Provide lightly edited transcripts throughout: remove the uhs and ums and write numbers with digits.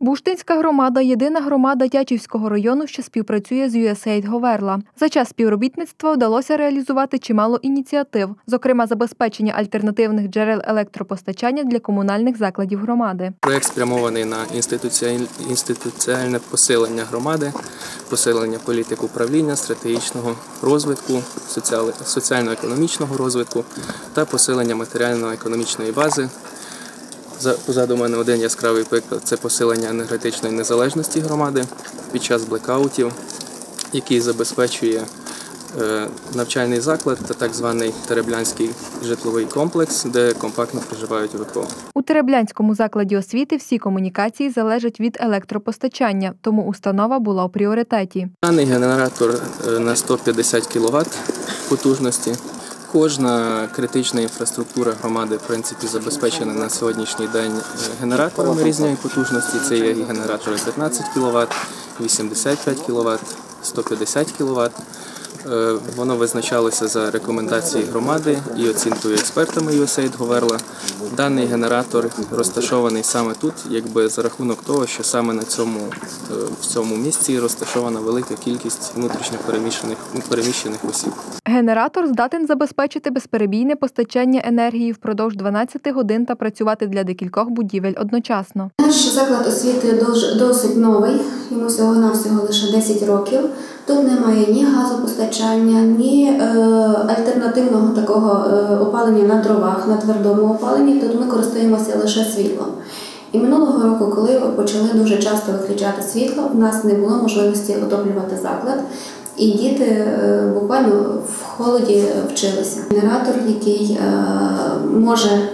Буштинська громада – єдина громада Тячівського району, що співпрацює з USAID Говерла. За час співробітництва вдалося реалізувати чимало ініціатив, зокрема забезпечення альтернативних джерел електропостачання для комунальних закладів громади. Проєкт спрямований на інституціальне посилення громади, посилення політик управління, стратегічного розвитку, соціально-економічного розвитку та посилення матеріально-економічної бази. Позаду мене один яскравий приклад – це посилення енергетичної незалежності громади під час блекаутів, який забезпечує навчальний заклад та так званий Тереблянський житловий комплекс, де компактно проживають ВПО. У Тереблянському закладі освіти всі комунікації залежать від електропостачання, тому установа була у пріоритеті. Даний генератор на 150 кВт потужності. Кожна критична інфраструктура громади, в принципі, забезпечена на сьогоднішній день генераторами різної потужності. Це є генератори 15 кВт, 85 кВт, 150 кВт. Воно визначалося за рекомендацією громади і оцінкою експертами USAID Говерла. Даний генератор розташований саме тут, якби за рахунок того, що саме в цьому місці розташована велика кількість внутрішньо переміщених осіб. Генератор здатен забезпечити безперебійне постачання енергії впродовж 12 годин та працювати для декількох будівель одночасно. Наш заклад освіти досить новий, йому всього-навсього лише 10 років. Тут немає ні газопостачання, ні альтернативного такого опалення на дровах, на твердому опаленні. Тут ми користуємося лише світлом. І минулого року, коли почали дуже часто виключати світло, в нас не було можливості отоплювати заклад. І діти буквально в холоді вчилися. Генератор, який може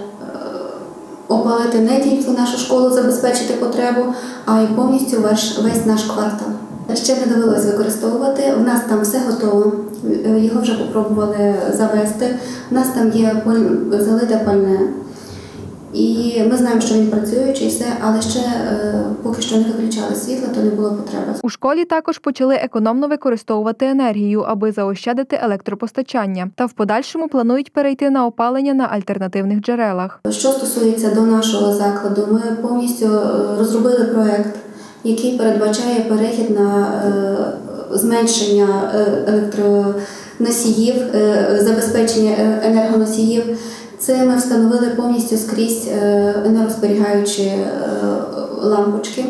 опалити не тільки нашу школу, забезпечити потребу, а й повністю весь наш квартал. Ще не довелося використовувати, в нас там все готово, його вже спробували завести, в нас там є залите пальне. І ми знаємо, що він працюючий, все, але ще поки що не виключали світло, то не було потреби. У школі також почали економно використовувати енергію, аби заощадити електропостачання. Та в подальшому планують перейти на опалення на альтернативних джерелах. Що стосується до нашого закладу, ми повністю розробили проєкт, який передбачає перехід на зменшення електроносіїв, забезпечення енергоносіїв. Це ми встановили повністю скрізь енергозберігаючі лампочки.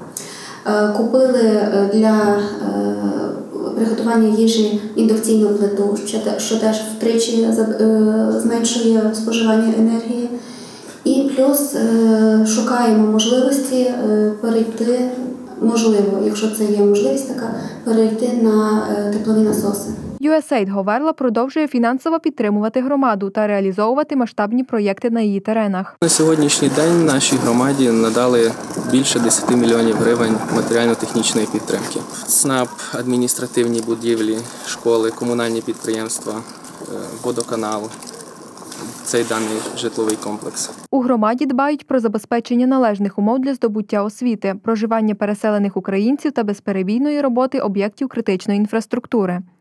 Купили для приготування їжі індукційну плиту, що теж втричі зменшує споживання енергії. І плюс шукаємо можливості перейти, можливо, якщо це є можливість така, перейти на теплові насоси. USAID Говерла продовжує фінансово підтримувати громаду та реалізовувати масштабні проєкти на її теренах. На сьогоднішній день нашій громаді надали більше 10 мільйонів гривень матеріально-технічної підтримки. ЦНАП, адміністративні будівлі, школи, комунальні підприємства, водоканал. Цей даний житловий комплекс. У громаді дбають про забезпечення належних умов для здобуття освіти, проживання переселених українців та безперебійної роботи об'єктів критичної інфраструктури.